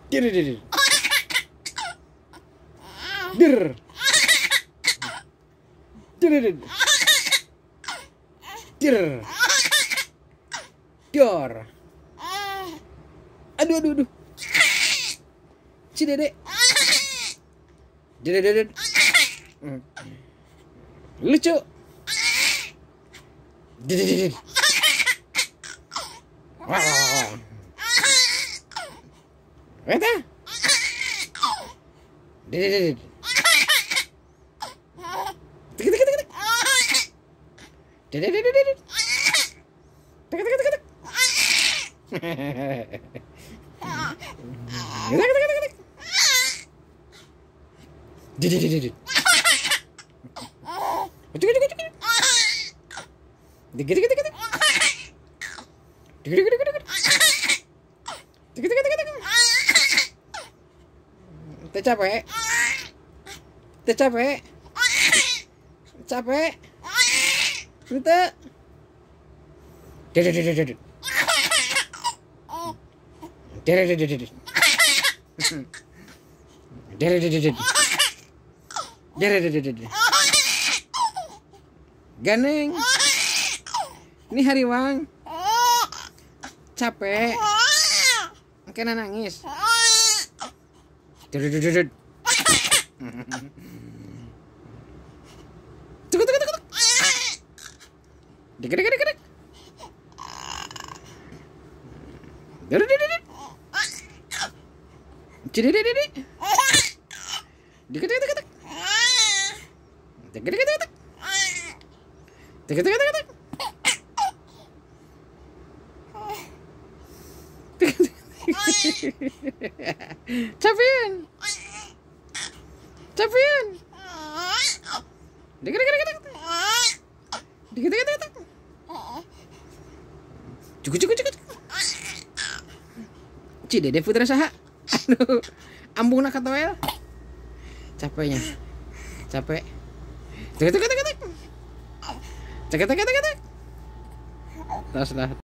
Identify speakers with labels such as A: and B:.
A: dir dir dir dir dir dior. Aduh. Cidede. Dede. Lucu. Dede. Wah. Eta. Dede. Tik. Dede. Capek. Ente. Ganeng. Ini hariwang. Capek. Kena nangis. Dikit. Capean. Dikit. Cukup. Cidede Putra saha? Aduh, ambungna katoel. Capek. Cek. Terus lah.